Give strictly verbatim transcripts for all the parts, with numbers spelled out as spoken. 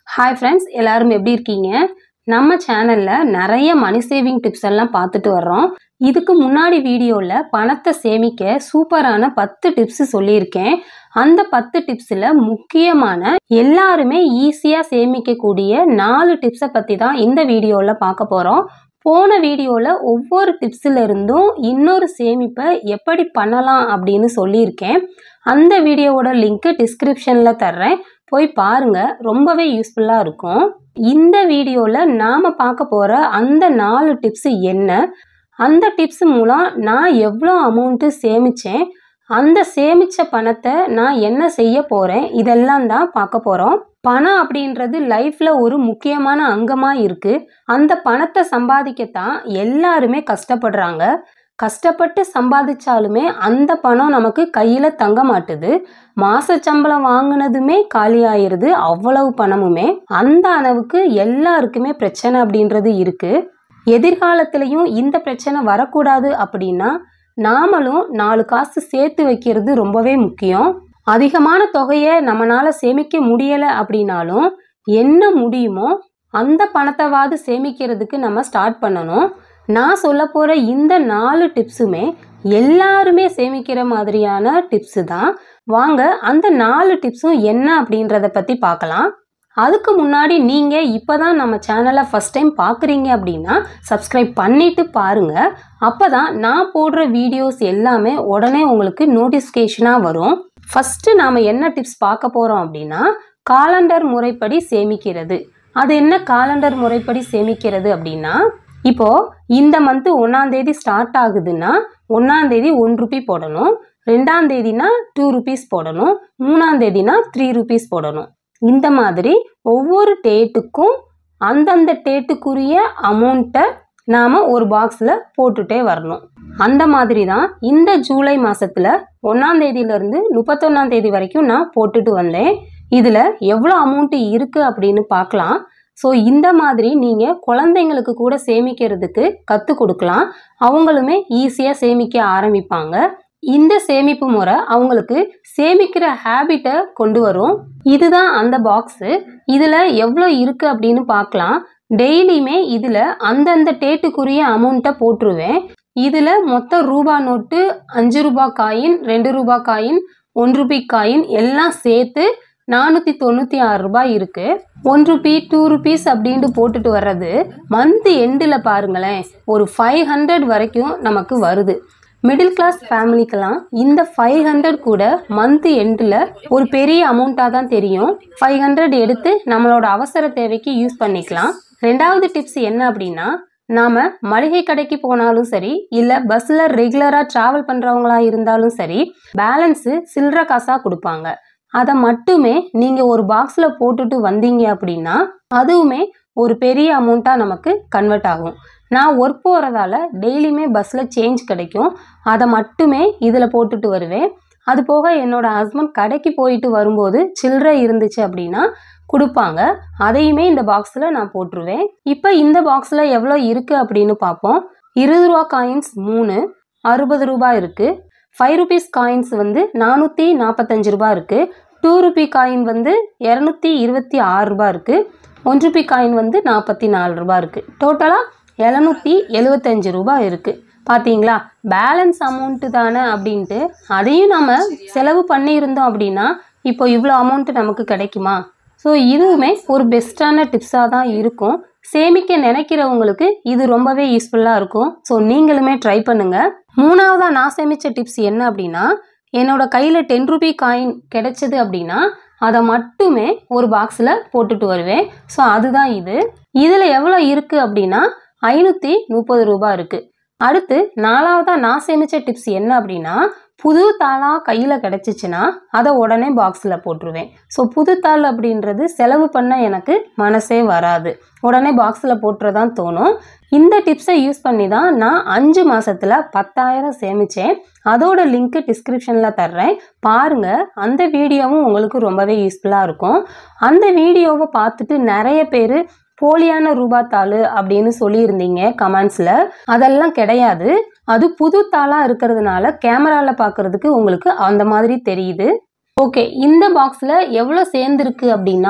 Hi friends, எல்லாரும் எப்படி இருக்கீங்க? நம்ம சேனல்ல நிறைய மணி சேவிங் டிப்ஸ் எல்லாம் பார்த்துட்டு வர்றோம். இதுக்கு முன்னாடி வீடியோல பணத்தை சேமிக்க சூப்பரான பத்து டிப்ஸ் சொல்லியிருக்கேன். அந்த பத்து டிப்ஸ்ல முக்கியமான எல்லாருமே ஈஸியா சேமிக்கக்கூடிய நாலு டிப்ஸை பத்தி தான் இந்த வீடியோல பார்க்க போறோம். போன வீடியோல ஒவ்வொரு டிப்ஸ்ல இருந்தும் இன்னொரு சேமிப்பை எப்படி பண்ணலாம் அப்படின்னு சொல்லியிருக்கேன். அந்த வீடியோவோட லிங்க் டிஸ்கிரிப்ஷன்ல தர்றேன், போய் பாருங்க, ரொம்பவே யூஸ்ஃபுல்லா இருக்கும். இந்த வீடியோல நாம பார்க்க போற அந்த நாலு டிப்ஸ் என்ன, அந்த டிப்ஸ் மூலம் நான் எவ்வளோ அமௌண்ட் சேமிச்சேன், அந்த சேமிச்ச பணத்தை நான் என்ன செய்ய போறேன், இதெல்லாம் தான் பார்க்க போறோம். பணம் அப்படின்றது லைஃப்ல ஒரு முக்கியமான அங்கமா இருக்கு. அந்த பணத்தை சம்பாதிக்கத்தான் எல்லாருமே கஷ்டப்படுறாங்க. கஷ்டப்பட்டு சம்பாதிச்சாலுமே அந்த பணம் நமக்கு கையில தங்க மாட்டுது. மாச சம்பளம் வாங்கினதுமே காலி ஆயிருது. அவ்வளவு பணமுமே அந்த அளவுக்கு எல்லாருக்குமே பிரச்சனை அப்படின்றது இருக்கு. எதிர்காலத்திலையும் இந்த பிரச்சனை வரக்கூடாது அப்படின்னா நாமளும் நாலு காசு சேர்த்து வைக்கிறது ரொம்பவே முக்கியம். அதிகமான தொகையை நம்மளால சேமிக்க முடியல அப்படின்னாலும் என்ன முடியுமோ அந்த பணத்தைவாது சேமிக்கிறதுக்கு நம்ம ஸ்டார்ட் பண்ணணும். நான் சொல்ல போற இந்த நாலு டிப்ஸுமே எல்லாருமே சேமிக்கிற மாதிரியான டிப்ஸ் தான். வாங்க அந்த நாலு டிப்ஸும் என்ன அப்படின்றத பத்தி பார்க்கலாம். அதுக்கு முன்னாடி நீங்க இப்பதான் நம்ம சேனலை ஃபர்ஸ்ட் டைம் பார்க்குறீங்க அப்படின்னா சப்ஸ்கிரைப் பண்ணிட்டு பாருங்க. அப்பதான் நான் போடுற வீடியோஸ் எல்லாமே உடனே உங்களுக்கு நோட்டிஃபிகேஷனா வரும். ஃபர்ஸ்ட் நாம என்ன டிப்ஸ் பார்க்க போறோம் அப்படின்னா காலண்டர் முறைப்படி சேமிக்கிறது. அது என்ன காலண்டர் முறைப்படி சேமிக்கிறது அப்படின்னா, இப்போ இந்த மந்த் ஒன்னாம் தேதி ஸ்டார்ட் ஆகுதுன்னா ஒன்னாம் தேதி ஒன் ருபி போடணும், ரெண்டாம் தேதினா டூ ருபீஸ் போடணும், மூணாம் தேதினா த்ரீ ருபீஸ் போடணும். இந்த மாதிரி ஒவ்வொரு டேட்டுக்கும் அந்தந்த டேட்டுக்குரிய அமௌண்ட்டை நாம ஒரு பாக்ஸில் போட்டுட்டே வரணும். அந்த மாதிரி தான் இந்த ஜூலை மாசத்துல ஒன்னாம் தேதியிலிருந்து முப்பத்தொன்னாம் தேதி வரைக்கும் நான் போட்டுட்டு வந்தேன். இதுல எவ்வளோ அமௌண்ட் இருக்கு அப்படின்னு பார்க்கலாம். ஸோ இந்த மாதிரி நீங்கள் குழந்தைங்களுக்கு கூட சேமிக்கிறதுக்கு கற்றுக் கொடுக்கலாம். அவங்களுமே ஈஸியாக சேமிக்க ஆரம்பிப்பாங்க. இந்த சேமிப்பு முறை அவங்களுக்கு சேமிக்கிற ஹேபிட்டை கொண்டு வரும். இதுதான் அந்த பாக்ஸு. இதில் எவ்வளோ இருக்குது அப்படின்னு பார்க்கலாம். டெய்லியுமே இதில் அந்தந்த டேட்டுக்குரிய அமௌண்ட்டை போட்டுருவேன். இதில் மொத்த ரூபா நோட்டு, அஞ்சு ரூபா காயின், ரெண்டு ரூபா காயின், ஒன் ருபி காயின் எல்லாம் சேர்த்து நானூற்றி தொண்ணூற்றி ஆறு ரூபாய் இருக்குது. ஒன் ருபி டூ ருபீஸ் அப்படின்ட்டு போட்டுட்டு வர்றது மந்த் எண்டில் பாருங்களேன் ஒரு ஃபைவ் ஹண்ட்ரட் வரைக்கும் நமக்கு வருது. மிடில் கிளாஸ் ஃபேமிலிக்கெல்லாம் இந்த ஃபைவ் ஹண்ட்ரட் கூட மந்த் எண்டில் ஒரு பெரிய அமௌண்ட்டாக தான் தெரியும். ஃபைவ் ஹண்ட்ரட் எடுத்து நம்மளோட அவசர தேவைக்கு யூஸ் பண்ணிக்கலாம். ரெண்டாவது டிப்ஸ் என்ன அப்படின்னா, நாம் மளிகை கடைக்கு போனாலும் சரி, இல்லை பஸ்ஸில் ரெகுலராக ட்ராவல் பண்ணுறவங்களா இருந்தாலும் சரி, பேலன்ஸு சில்லற காசாக கொடுப்பாங்க. அதை மட்டுமே நீங்கள் ஒரு பாக்ஸில் போட்டுட்டு வந்தீங்க அப்படின்னா அதுவுமே ஒரு பெரிய அமௌண்ட்டாக நமக்கு கன்வெர்ட் ஆகும். நான் ஒர்க் போகிறதால டெய்லியுமே பஸ்ஸில் சேஞ்ச் கிடைக்கும். அதை மட்டுமே இதில் போட்டுட்டு வருவேன். அது போக என்னோட ஹஸ்பண்ட் கடைக்கு போயிட்டு வரும்போது சில்லறை இருந்துச்சு அப்படின்னா கொடுப்பாங்க. அதையுமே இந்த பாக்ஸில் நான் போட்டுருவேன். இப்போ இந்த பாக்ஸில் எவ்வளோ இருக்குது அப்படின்னு பார்ப்போம். இருபது ரூபா காயின்ஸ் மூணு, அறுபது ரூபாய் இருக்குது. ஃபைவ் ருபீஸ் காயின்ஸ் வந்து நானூற்றி நாற்பத்தஞ்சு ரூபா இருக்குது. டூ ருபி காயின் வந்து இரநூத்தி இருபத்தி ஆறு ரூபா இருக்குது. ஒன் ருபி காயின் வந்து நாற்பத்தி நாலு ரூபா இருக்குது. டோட்டலாக எழுநூற்றி எழுபத்தஞ்சு ரூபா இருக்குது. பார்த்தீங்களா, பேலன்ஸ் அமௌண்ட்டு தானே அப்படின்ட்டு அதையும் நம்ம செலவு பண்ணியிருந்தோம் அப்படின்னா இப்போ இவ்வளோ அமௌண்ட்டு நமக்கு கிடைக்குமா? ஸோ இதுவுமே ஒரு பெஸ்ட்டான டிப்ஸாக தான் இருக்கும். சேமிக்க நினைக்கிறவங்களுக்கு இது ரொம்பவே யூஸ்ஃபுல்லாக இருக்கும். ஸோ நீங்களுமே ட்ரை பண்ணுங்கள். மூணாவதாக நான் சேமித்த டிப்ஸ் என்ன அப்படின்னா, என்னோட கையில் டென் ருபி காயின் கிடைச்சது அப்படின்னா அதை மட்டுமே ஒரு பாக்ஸில் போட்டுட்டு வருவேன். ஸோ அதுதான் இது. இதில் எவ்வளோ இருக்குது அப்படின்னா ஐநூற்றி முப்பது ரூபா இருக்குது. அடுத்து நாலாவதாக நான் சேமித்த டிப்ஸ் என்ன அப்படின்னா, புது தாளாக கையில் கிடச்சிச்சின்னா அதை உடனே பாக்ஸில் போட்டுருவேன். ஸோ புது தாள் அப்படின்றது செலவு பண்ண எனக்கு மனசே வராது. உடனே பாக்ஸில் போட்டுறதான் தோணும். இந்த டிப்ஸை யூஸ் பண்ணி தான் நான் அஞ்சு மாதத்தில் பத்தாயிரம் சேமித்தேன். அதோட லிங்க்கு டிஸ்கிரிப்ஷனில் தர்றேன், பாருங்கள். அந்த வீடியோவும் உங்களுக்கு ரொம்பவே யூஸ்ஃபுல்லாக இருக்கும். அந்த வீடியோவை பார்த்துட்டு நிறைய பேர் போலியான ரூபாத்தாள் அப்படின்னு சொல்லியிருந்தீங்க கமெண்ட்ஸில். அதெல்லாம் கிடையாது. அது புது தாளாக இருக்கிறதுனால கேமராவில் பார்க்குறதுக்கு உங்களுக்கு அந்த மாதிரி தெரியுது. ஓகே, இந்த பாக்ஸில் எவ்வளோ சேர்ந்துருக்கு அப்படின்னா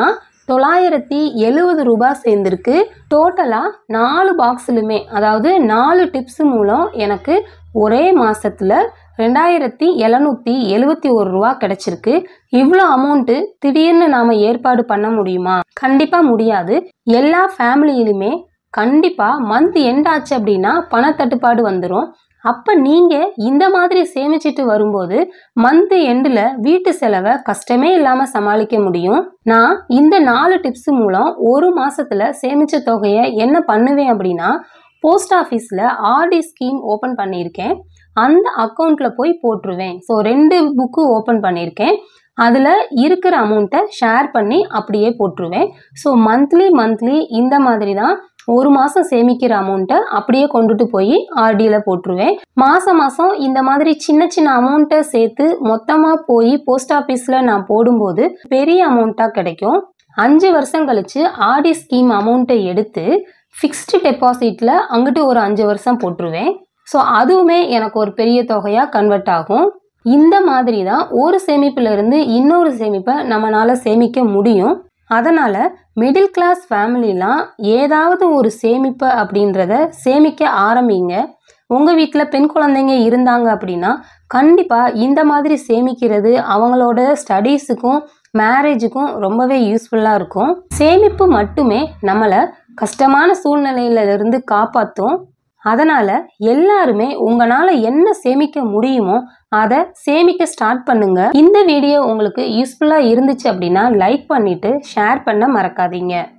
தொள்ளாயிரத்தி எழுபது ரூபாய் சேர்ந்துருக்கு. டோட்டலாக நாலு பாக்ஸ்லுமே, அதாவது நாலு டிப்ஸ் மூலம் எனக்கு ஒரே மாசத்துல ரெண்டாயிரத்தி எழுநூத்தி எழுபத்தி ஒரு ரூபா கிடைச்சிருக்கு. இவ்வளோ அமௌண்ட்டு திடீர்னு நாம ஏற்பாடு பண்ண முடியுமா? கண்டிப்பா முடியாது. எல்லா ஃபேமிலியிலுமே கண்டிப்பா மந்த் எண்ட் ஆச்சு அப்படின்னா பணத்தட்டுப்பாடு வந்துடும். அப்ப நீங்க இந்த மாதிரி சேமிச்சிட்டு வரும்போது மந்த் எண்டில் வீட்டு செலவை கஷ்டமே இல்லாம சமாளிக்க முடியும். நான் இந்த நாலு டிப்ஸ் மூலம் ஒரு மாசத்துல சேமிச்ச தொகையை என்ன பண்ணுவேன் அப்படின்னா, போஸ்ட் ஆஃபீஸில் ஆர்டி ஸ்கீம் ஓப்பன் பண்ணியிருக்கேன். அந்த அக்கௌண்ட்டில் போய் போட்டுருவேன். ஸோ ரெண்டு புக்கு ஓப்பன் பண்ணியிருக்கேன். அதில் இருக்கிற அமௌண்ட்டை ஷேர் பண்ணி அப்படியே போட்டுருவேன். ஸோ மந்த்லி மந்த்லி இந்த மாதிரி தான் ஒரு மாதம் சேமிக்கிற அமௌண்ட்டை அப்படியே கொண்டுட்டு போய் ஆர்டியில் போட்டுருவேன். மாதம் மாதம் இந்த மாதிரி சின்ன சின்ன அமௌண்ட்டை சேர்த்து மொத்தமாக போய் போஸ்ட் ஆஃபீஸில் நான் போடும்போது பெரிய அமௌண்ட்டாக கிடைக்கும். அஞ்சு வருஷம் கழிச்சு ஆர்டி ஸ்கீம் அமௌண்ட்டை எடுத்து ஃபிக்ஸ்டு டெபாசிட்டில் அங்கிட்டு ஒரு அஞ்சு வருஷம் போட்டுருவேன். ஸோ அதுவுமே எனக்கு ஒரு பெரிய தொகையாக கன்வெர்ட் ஆகும். இந்த மாதிரி தான் ஒரு சேமிப்பிலிருந்து இன்னொரு சேமிப்பை நம்மளால சேமிக்க முடியும். அதனால் மிடில் கிளாஸ் ஃபேமிலிலாம் ஏதாவது ஒரு சேமிப்பை அப்படின்றத சேமிக்க ஆரம்பிங்க. உங்கள் வீட்டில் பெண் குழந்தைங்க இருந்தாங்க அப்படின்னா கண்டிப்பாக இந்த மாதிரி சேமிக்கிறது அவங்களோட ஸ்டடீஸுக்கும் மேரேஜுக்கும் ரொம்பவே யூஸ்ஃபுல்லாக இருக்கும். சேமிப்பு மட்டுமே நம்மளை கஷ்டமான சூழ்நிலையிலிருந்து காப்பாற்றும். அதனால் எல்லாருமே உங்களால் என்ன சேமிக்க முடியுமோ அதை சேமிக்க ஸ்டார்ட் பண்ணுங்க. இந்த வீடியோ உங்களுக்கு யூஸ்ஃபுல்லாக இருந்துச்சு அப்படின்னா லைக் பண்ணிட்டு ஷேர் பண்ண மறக்காதீங்க.